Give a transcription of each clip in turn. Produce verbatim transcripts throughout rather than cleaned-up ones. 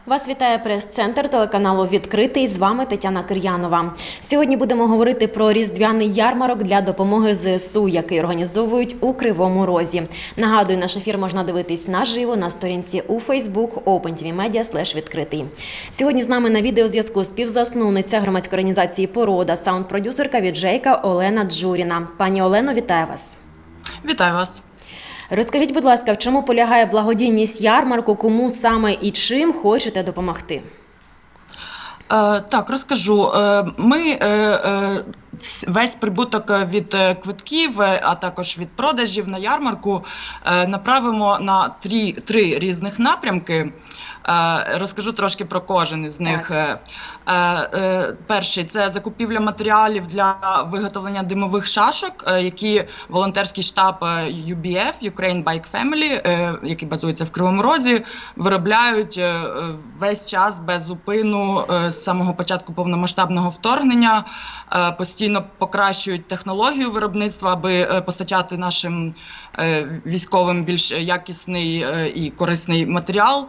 Вас вітає прес-центр телеканалу «Відкритий». З вами Тетяна Кир'янова. Сьогодні будемо говорити про різдвяний ярмарок для допомоги зе ес у, який організовують у Кривому Розі. Нагадую, наш ефір можна дивитись наживо на сторінці у Facebook OpenTVMedia слеш відкритий. Сьогодні з нами на відеозв'язку співзасновниця громадської організації «Порода», саунд-продюсерка від Джейка Олена Джуріна. Пані Олено, вітаю вас. Вітаю вас. Розкажіть, будь ласка, в чому полягає благодійність ярмарку, кому саме і чим хочете допомогти? Е, так, розкажу. Е, ми е, е, весь прибуток від квитків, а також від продажів на ярмарку е, направимо на три, три різних напрямки. Е, розкажу трошки про кожен із них. Е, е, перший – це закупівля матеріалів для виготовлення димових шашок, е, які волонтерський штаб ю бі еф, Ukraine Bike Family, е, який базується в Кривому Розі, виробляють е, весь час без зупину е, з самого початку повномасштабного вторгнення, е, постійно покращують технологію виробництва, аби е, постачати нашим е, військовим більш якісний е, і корисний матеріал.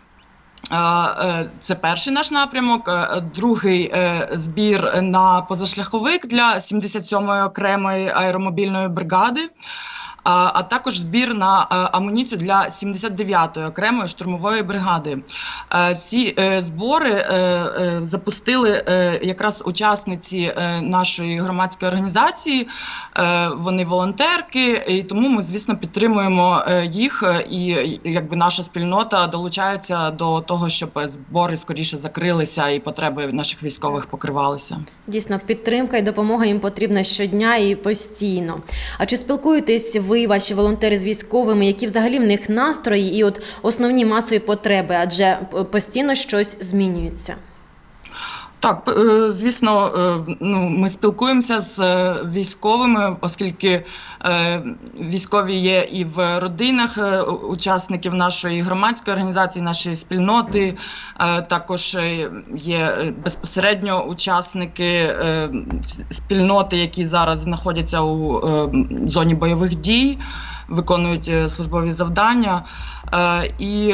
Це перший наш напрямок. Другий – збір на позашляховик для сімдесят сьомої окремої аеромобільної бригади, а також збір на амуніцію для сімдесят дев'ятої окремої штурмової бригади. Ці збори запустили якраз учасниці нашої громадської організації, вони волонтерки, і тому ми, звісно, підтримуємо їх, і якби наша спільнота долучається до того, щоб збори скоріше закрилися і потреби наших військових покривалися. Дійсно, підтримка і допомога їм потрібна щодня і постійно. А чи спілкуєтесь ви, ваші волонтери, з військовими, які взагалі в них настрої і от основні масові потреби, адже постійно щось змінюється? Так, звісно, ну, ми спілкуємося з військовими, оскільки військові є і в родинах учасників нашої громадської організації, нашої спільноти, також є безпосередньо учасники спільноти, які зараз знаходяться у зоні бойових дій, виконують службові завдання. І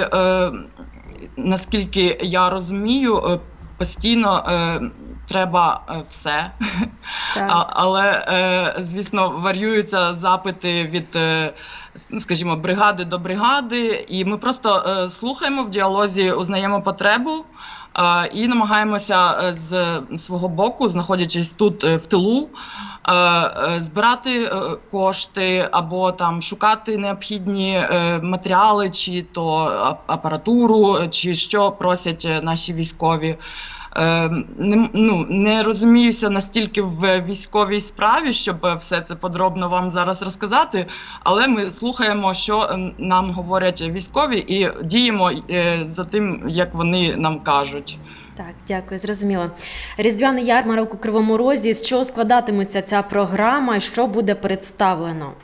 наскільки я розумію, постійно е, треба е, все, а, але, е, звісно, варіюються запити від, е, скажімо, бригади до бригади, і ми просто е, слухаємо в діалозі, узнаємо потребу е, і намагаємося з свого боку, знаходячись тут е, в тилу, е, е, збирати е, кошти або там шукати необхідні е, матеріали, чи то апаратуру, чи що просять наші військові. Е, не, ну, не розуміюся настільки в військовій справі, щоб все це подробно вам зараз розказати, але ми слухаємо, що нам говорять військові, і діємо е, за тим, як вони нам кажуть. Так, дякую, зрозуміло. Різдвяний ярмарок у Кривому Розі. З чого складатиметься ця програма і що буде представлено?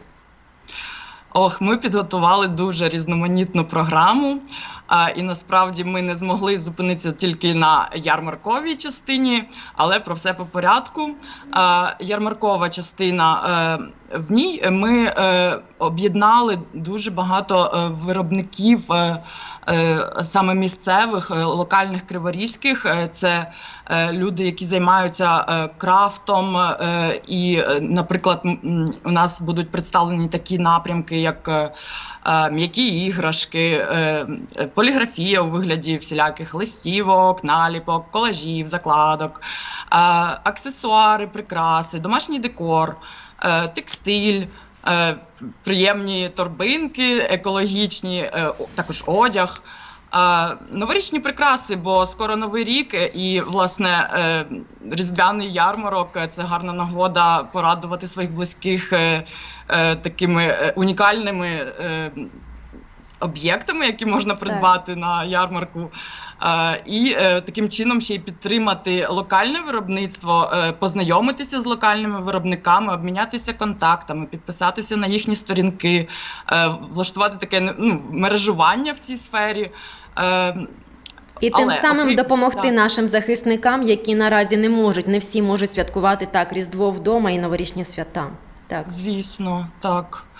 Ох, ми підготували дуже різноманітну програму, а, і насправді ми не змогли зупинитися тільки на ярмарковій частині, але про все по порядку. А, ярмаркова частина, е, в ній ми е, об'єднали дуже багато е, виробників, е, е, саме місцевих, е, локальних криворізьких. Е, це е, люди, які займаються е, крафтом, е, і, е, наприклад, м, у нас будуть представлені такі напрямки, як е, м'які іграшки, е, поліграфія у вигляді всіляких листівок, наліпок, колажів, закладок, е, аксесуари, прикраси, домашній декор, е, текстиль, е, приємні торбинки екологічні, е, також одяг. Е, новорічні прикраси, бо скоро Новий рік і, власне, е, різдвяний ярмарок – це гарна нагода порадувати своїх близьких е, е, такими унікальними е, об'єктами, які можна придбати так на ярмарку. Е, і е, таким чином ще й підтримати локальне виробництво, е, познайомитися з локальними виробниками, обмінятися контактами, підписатися на їхні сторінки, е, влаштувати таке, ну, мережування в цій сфері. Е, І тим Але, самим окрім, допомогти так. нашим захисникам, які наразі не можуть, не всі можуть святкувати так Різдво вдома і новорічні свята. Так. Звісно, так.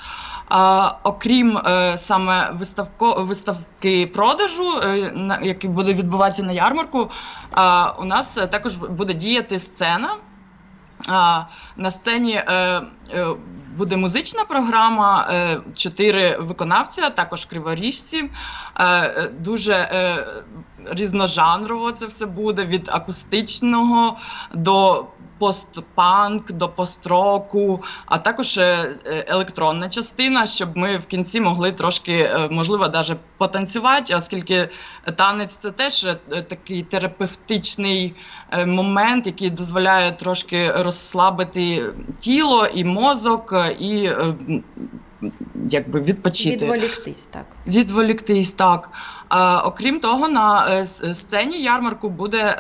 А, окрім е, саме виставко, виставки продажу, е, на, який буде відбуватися на ярмарку, а, у нас також буде діяти сцена. А, на сцені е, е, буде музична програма, е, чотири виконавця, також криворіжці. Е, дуже е, різножанрово це все буде, від акустичного до постпанк, до пост-року, а також електронна частина, щоб ми в кінці могли трошки, можливо, навіть потанцювати, оскільки танець – це теж такий терапевтичний момент, який дозволяє трошки розслабити тіло і мозок, і якби відпочити. Відволіктись, так. Відволіктись, так. А, окрім того, на сцені ярмарку буде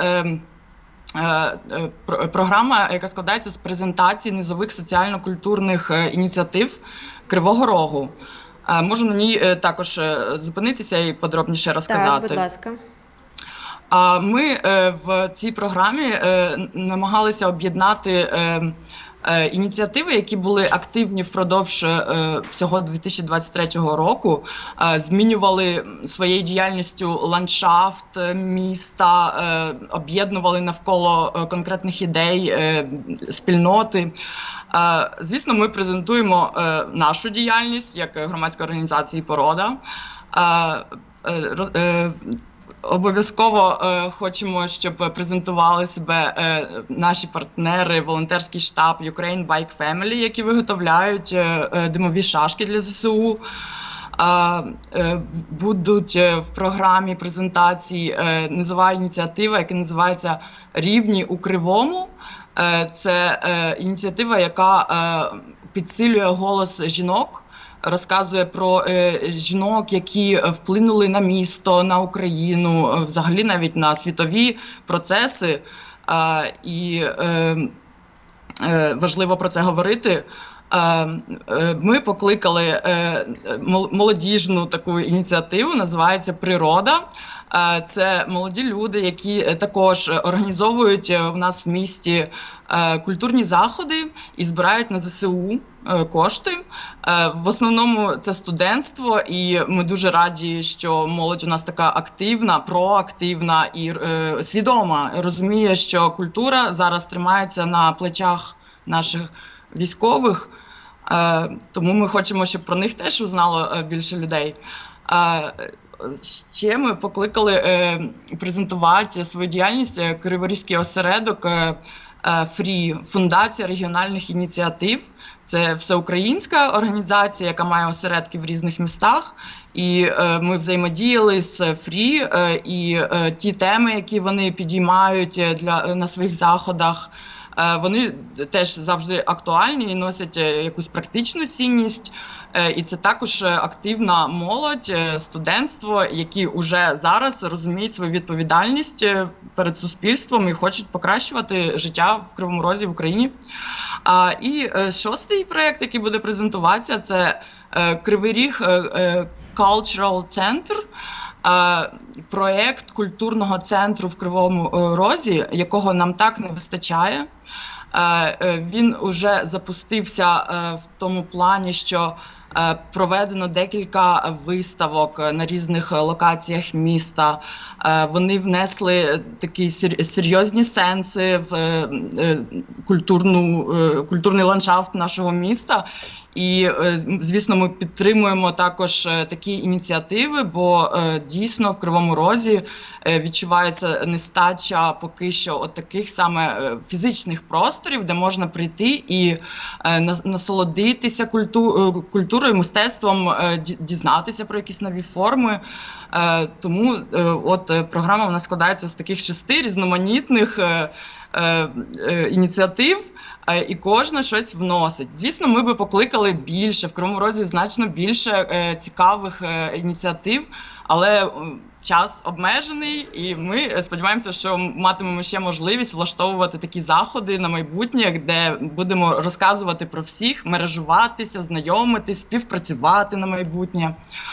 програма, яка складається з презентації низових соціально-культурних ініціатив Кривого Рогу. Можу на ній також зупинитися і подробніше розказати. Так, будь ласка. Ми в цій програмі намагалися об'єднати ініціативи, які були активні впродовж всього дві тисячі двадцять третього року, змінювали своєю діяльністю ландшафт міста, об'єднували навколо конкретних ідей спільноти. Звісно, ми презентуємо нашу діяльність як громадська організація «Порода». Обов'язково е, хочемо, щоб презентували себе е, наші партнери, волонтерський штаб Ukraine Bike Family, які виготовляють е, е, димові шашки для зе се у. Е, е, будуть в програмі презентації е, низова ініціатива, яка називається «Рівні у Кривому». Е, це е, ініціатива, яка е, підсилює голос жінок, розказує про е, жінок, які вплинули на місто, на Україну, взагалі навіть на світові процеси. Е, і е, е, важливо про це говорити. Е, е, ми покликали е, молодіжну таку ініціативу, називається «Природа». Е, це молоді люди, які також організовують в нас в місті е, культурні заходи і збирають на зе се у кошти. В основному це студентство, і ми дуже раді, що молодь у нас така активна, проактивна і е, свідома. Розуміє, що культура зараз тримається на плечах наших військових, е, тому ми хочемо, щоб про них теж узнало більше людей. Е, ще ми покликали е, презентувати свою діяльність Криворізький осередок е, «Фрі» – Фундація регіональних ініціатив. Це всеукраїнська організація, яка має осередки в різних містах. І е, ми взаємодіяли з «Фрі», е, і е, ті теми, які вони підіймають для, на своїх заходах, е, вони теж завжди актуальні і носять якусь практичну цінність. Е, і це також активна молодь, студентство, які вже зараз розуміють свою відповідальність перед суспільством і хочуть покращувати життя в Кривому Розі, в Україні. А, і е, шостий проєкт, який буде презентуватися, це е, Кривий Ріг е, Cultural Center, е, проєкт культурного центру в Кривому Розі, якого нам так не вистачає. Е, е, він уже запустився е, в тому плані, що е, проведено декілька виставок на різних локаціях міста. Е, вони внесли такі серйозні сенси в е, е, культурну, е, культурний ландшафт нашого міста. І, звісно, ми підтримуємо також такі ініціативи, бо дійсно в Кривому Розі відчувається нестача поки що от таких саме фізичних просторів, де можна прийти і насолодитися культу, культурою, мистецтвом, дізнатися про якісь нові форми. Тому от програма в нас складається з таких шести різноманітних ініціатив, і кожна щось вносить. Звісно, ми би покликали більше, в Кривому Розі значно більше цікавих ініціатив, але час обмежений, і ми сподіваємося, що матимемо ще можливість влаштовувати такі заходи на майбутнє, де будемо розказувати про всіх, мережуватися, знайомитись, співпрацювати на майбутнє.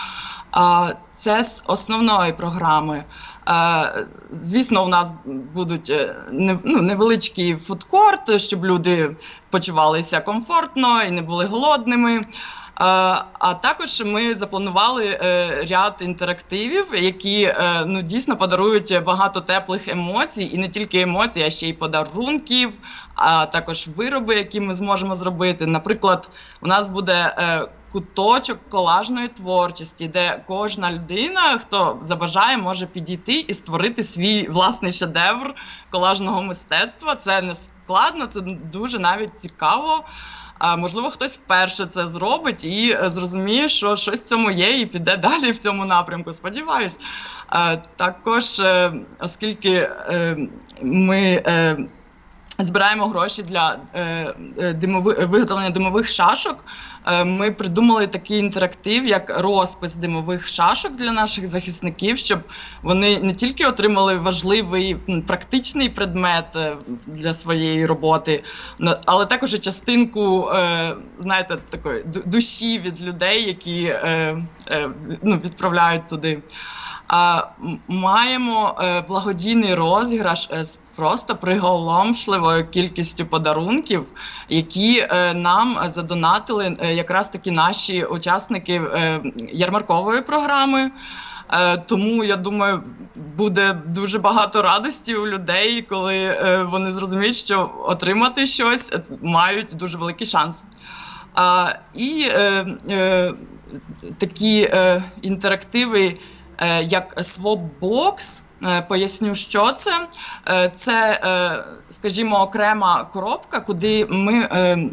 Це з основної програми. Звісно, у нас будуть ну, невеличкий фудкорт, щоб люди почувалися комфортно і не були голодними. А також ми запланували ряд інтерактивів, які ну, дійсно подарують багато теплих емоцій, і не тільки емоцій, а ще й подарунків, а також вироби, які ми зможемо зробити. Наприклад, у нас буде куточок колажної творчості, де кожна людина, хто забажає, може підійти і створити свій власний шедевр колажного мистецтва. Це не складно, це дуже навіть цікаво. А, можливо, хтось вперше це зробить і зрозуміє, що щось в цьому є, і піде далі в цьому напрямку, сподіваюсь. А, також, е, оскільки е, ми е, збираємо гроші для е, димови, виготовлення димових шашок, е, ми придумали такий інтерактив, як розпис димових шашок для наших захисників, щоб вони не тільки отримали важливий практичний предмет для своєї роботи, але також і частинку, е, знаєте, такої душі від людей, які е, е, ну, відправляють туди. А, маємо е, благодійний розіграш е, з просто приголомшливою кількістю подарунків, які е, нам задонатили е, якраз таки наші учасники е, ярмаркової програми. Е, тому, я думаю, буде дуже багато радості у людей, коли е, вони зрозуміють, що отримати щось мають дуже великий шанс. А, і е, е, такі е, інтерактиви, як Swapbox, поясню, що це. Це, скажімо, окрема коробка, куди ми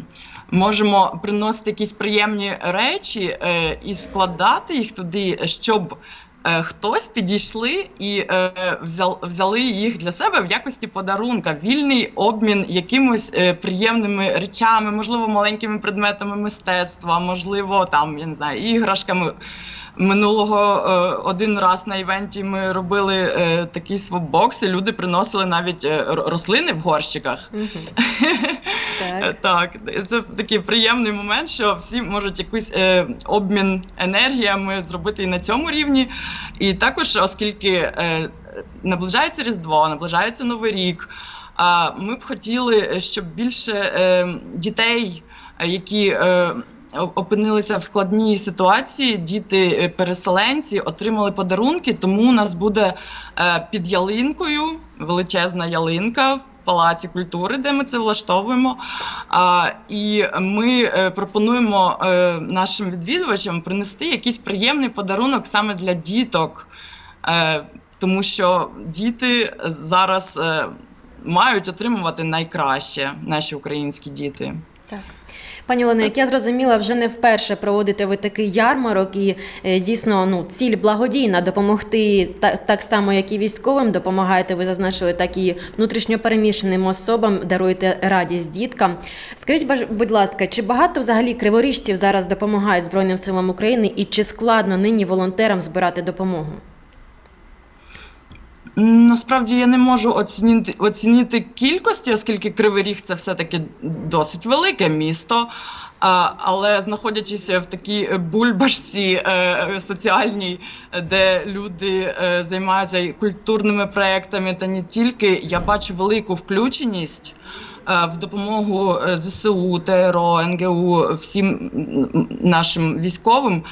можемо приносити якісь приємні речі і складати їх туди, щоб хтось підійшли і взяли їх для себе в якості подарунка. Вільний обмін якимось приємними речами, можливо, маленькими предметами мистецтва, можливо, там, я не знаю, іграшками. Минулого е, один раз на івенті ми робили е, такий свапбокс, і люди приносили навіть е, рослини в горщиках. Mm-hmm. Так. Так, це такий приємний момент, що всі можуть якийсь е, обмін енергіями зробити і на цьому рівні. І також, оскільки е, наближається Різдво, наближається Новий рік, е, ми б хотіли, щоб більше е, дітей, які е, опинилися в складній ситуації, діти-переселенці отримали подарунки, тому у нас буде е, під ялинкою величезна ялинка в Палаці культури, де ми це влаштовуємо. А, і ми е, пропонуємо е, нашим відвідувачам принести якийсь приємний подарунок саме для діток, е, тому що діти зараз е, мають отримувати найкраще, наші українські діти. Так. Пані Олено, як я зрозуміла, вже не вперше проводите ви такий ярмарок, і е, дійсно, ну, ціль благодійна, допомогти так, так само, як і військовим, допомагаєте, ви зазначили, так і внутрішньопереміщеним особам, даруєте радість діткам. Скажіть, будь ласка, чи багато взагалі криворіжців зараз допомагають Збройним силам України, і чи складно нині волонтерам збирати допомогу? Насправді я не можу оцінити, оцінити кількості, оскільки Кривий Ріг – це все-таки досить велике місто, але знаходячись в такій бульбашці соціальній, де люди займаються культурними проєктами та не тільки, я бачу велику включеність в допомогу ЗСУ, ТРО, ен ге у, всім нашим військовим.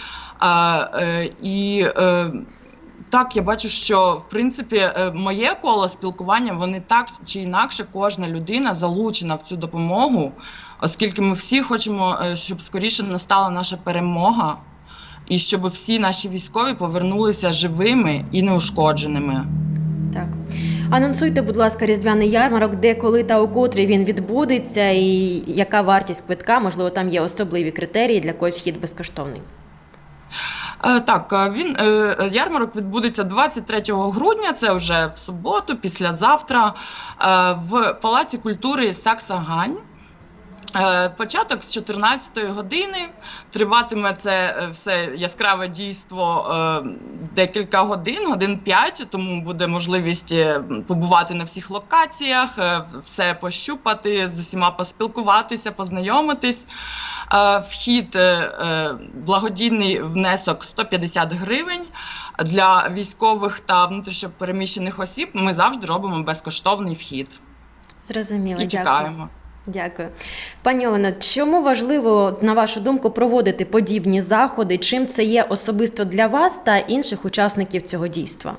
І так, я бачу, що, в принципі, моє коло спілкування, вони так чи інакше, кожна людина залучена в цю допомогу, оскільки ми всі хочемо, щоб скоріше настала наша перемога, і щоб всі наші військові повернулися живими і неушкодженими. Так. Анонсуйте, будь ласка, різдвяний ярмарок, де, коли та у котрій він відбудеться, і яка вартість квитка, можливо, там є особливі критерії, для когось вхід безкоштовний. Так, він, ярмарок відбудеться двадцять третього грудня, це вже в суботу, післязавтра, в Палаці культури Саксагань. Початок з чотирнадцятої години, триватиме це все яскраве дійство декілька годин, годин п'ять, тому буде можливість побувати на всіх локаціях, все пощупати, з усіма поспілкуватися, познайомитись. Вхід, благодійний внесок сто п'ятдесят гривень. Для військових та внутрішньопереміщених осіб ми завжди робимо безкоштовний вхід. Зрозуміло, і чекаємо. Дякую. Пані Олено, чому важливо, на вашу думку, проводити подібні заходи? Чим це є особисто для вас та інших учасників цього дійства?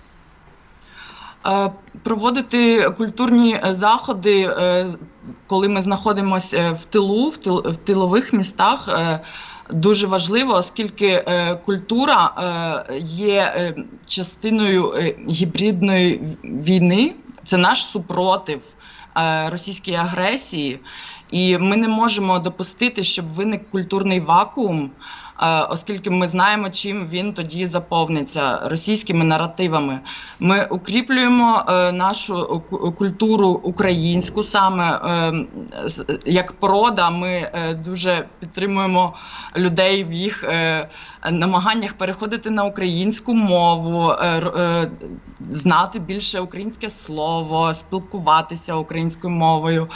Проводити культурні заходи, коли ми знаходимося в тилу, в тилових містах, дуже важливо, оскільки культура є частиною гібридної війни, це наш супротив російській агресії, і ми не можемо допустити, щоб виник культурний вакуум, оскільки ми знаємо, чим він тоді заповниться – російськими наративами. Ми укріплюємо нашу культуру українську саме, як порода, ми дуже підтримуємо людей в їх намаганнях переходити на українську мову, знати більше українське слово, спілкуватися українською мовою.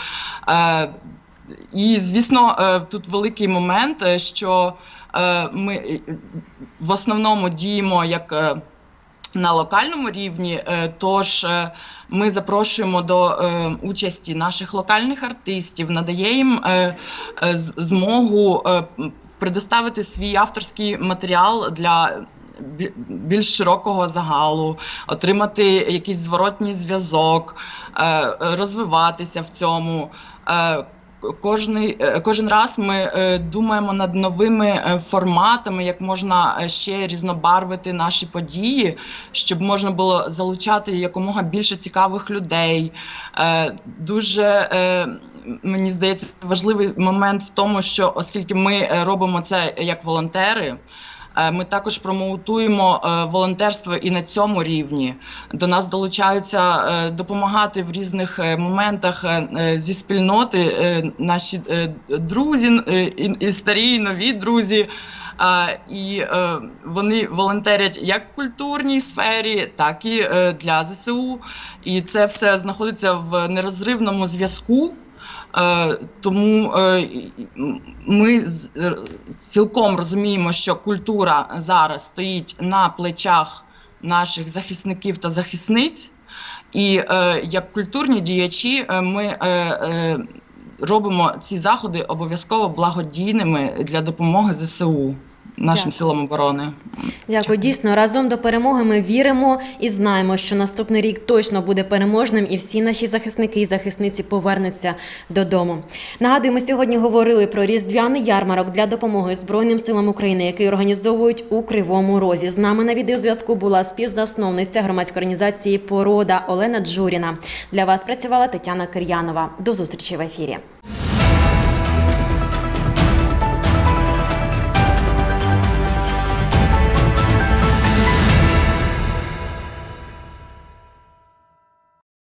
І, звісно, тут великий момент, що ми в основному діємо як на локальному рівні, тож ми запрошуємо до участі наших локальних артистів, надає їм змогу предоставити свій авторський матеріал для більш широкого загалу, отримати якийсь зворотній зв'язок, розвиватися в цьому. Кожний, кожен раз ми думаємо над новими форматами, як можна ще різнобарвити наші події, щоб можна було залучати якомога більше цікавих людей. Дуже, мені здається, важливий момент в тому, що оскільки ми робимо це як волонтери, ми також промоутуємо волонтерство і на цьому рівні. До нас долучаються допомагати в різних моментах зі спільноти наші друзі, і старі, і нові друзі. І вони волонтерять як в культурній сфері, так і для зе се у. І це все знаходиться в нерозривному зв'язку. Тому ми цілком розуміємо, що культура зараз стоїть на плечах наших захисників та захисниць, і як культурні діячі ми робимо ці заходи обов'язково благодійними для допомоги зе се у. Нашим Дякую. Силам оборони. Дякую. Дійсно, разом до перемоги ми віримо і знаємо, що наступний рік точно буде переможним і всі наші захисники і захисниці повернуться додому. Нагадую, ми сьогодні говорили про різдвяний ярмарок для допомоги Збройним силам України, який організовують у Кривому Розі. З нами на відеозв'язку була співзасновниця громадської організації «Порода» Олена Джуріна. Для вас працювала Тетяна Кир'янова. До зустрічі в ефірі.